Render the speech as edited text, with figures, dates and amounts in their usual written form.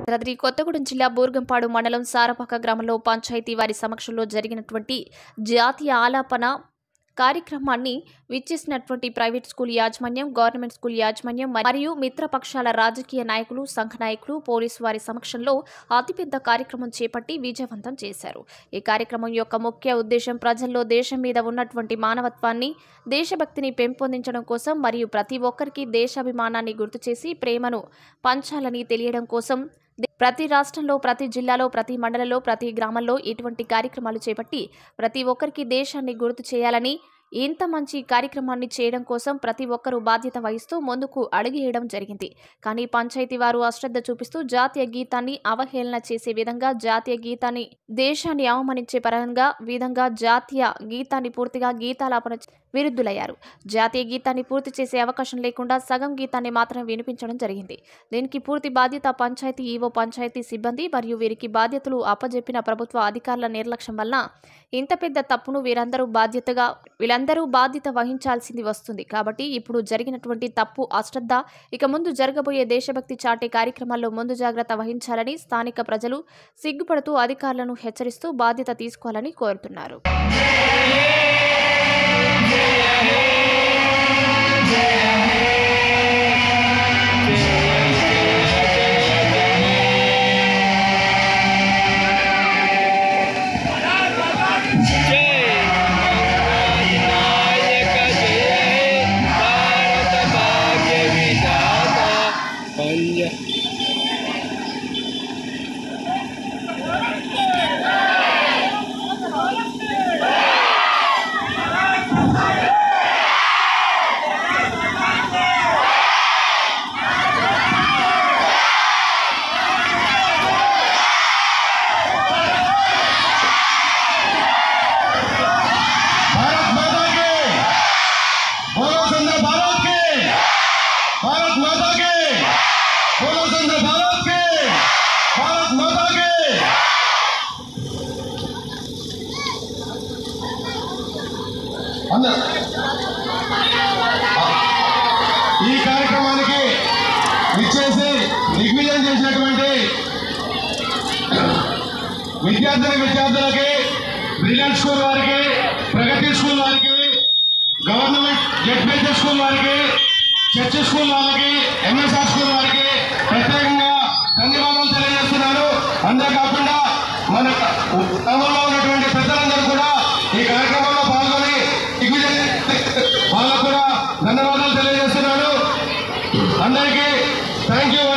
భద్రాద్రి కొత్తగూడెం జిల్లా బూర్గంపాడు మండలం సారపాక గ్రామంలో పంచాయతీ వారి సమక్షంలో జరిగినటువంటి జాతీయ ఆలాపన కార్యక్రమాన్ని విచ్చేసినటువంటి ప్రైవేట్ స్కూల్ యాజమాన్యం, గవర్నమెంట్ స్కూల్ యాజమాన్యం మరియు మిత్రపక్షాల రాజకీయ నాయకులు, సంఘ నాయకులు, పోలీసు వారి సమక్షంలో అతిపెద్ద కార్యక్రమం చేపట్టి విజయవంతం చేశారు. ఈ కార్యక్రమం యొక్క ముఖ్య ఉద్దేశం ప్రజల్లో దేశం మీద ఉన్నటువంటి మానవత్వాన్ని, దేశభక్తిని పెంపొందించడం కోసం మరియు ప్రతి ఒక్కరికి దేశాభిమానాన్ని గుర్తు చేసి ప్రేమను పంచాలని తెలియడం కోసం ప్రతి రాష్ట్రంలో, ప్రతి జిల్లాలో, ప్రతి మండలంలో, ప్రతి గ్రామంలో ఇటువంటి కార్యక్రమాలు చేపట్టి ప్రతి ఒక్కరికి దేశాన్ని గుర్తు చేయాలని, ఇంత మంచి కార్యక్రమాన్ని చేయడం కోసం ప్రతి ఒక్కరూ బాధ్యత వహిస్తూ ముందుకు అడుగేయడం జరిగింది. కానీ పంచాయతీ వారు అశ్రద్ధ చూపిస్తూ జాతీయ గీతాన్ని అవహేళన చేసే విధంగా, జాతీయ గీతాన్ని దేశాన్ని అవమానించే విధంగా జాతీయ గీతాన్ని పూర్తిగా గీతాలాపన విరుద్ధులయ్యారు. జాతీయ గీతాన్ని పూర్తి చేసే అవకాశం లేకుండా సగం గీతాన్ని మాత్రం వినిపించడం జరిగింది. దీనికి పూర్తి బాధ్యత పంచాయతీ ఈవో, పంచాయతీ సిబ్బంది మరియు వీరికి బాధ్యతలు అప్పజెప్పిన ప్రభుత్వ అధికారుల నిర్లక్ష్యం వల్ల ఇంత పెద్ద తప్పును వీళ్ళందరూ బాధ్యత వహించాల్సింది వస్తుంది. కాబట్టి ఇప్పుడు జరిగినటువంటి తప్పు, అశ్రద్ధ ఇక ముందు జరగబోయే దేశభక్తి చాటే కార్యక్రమాల్లో ముందు జాగ్రత్త వహించాలని స్థానిక ప్రజలు సిగ్గుపడుతూ అధికారులను హెచ్చరిస్తూ బాధ్యత తీసుకోవాలని కోరుతున్నారు. भारत माता के बोलो सुंदर भारत के भारत माता के ఈ కార్యక్రమానికి విచ్చేసి దిగ్విజయం చేసినటువంటి విద్యార్థులకి బ్రిలియంట్ స్కూల్ వారికి, ప్రగతి స్కూల్ వారికి, గవర్నమెంట్ జెడ్పీహెచ్ స్కూల్ వారికి, చర్చ్ స్కూల్ వాళ్ళకి, ఎంఎస్ఆర్ స్కూల్ వారికి ప్రత్యేకంగా ధన్యవాదాలు తెలియజేస్తున్నాను. అంతేకాకుండా మన గ్రామంలో ఉన్నటువంటి పెద్దలందరూ కూడా ఈ కార్యక్రమంలో పాల్గొని వాళ్ళకు కూడా ధన్యవాదాలు తెలియజేస్తున్నాను. అందరికీ థ్యాంక్ యూ.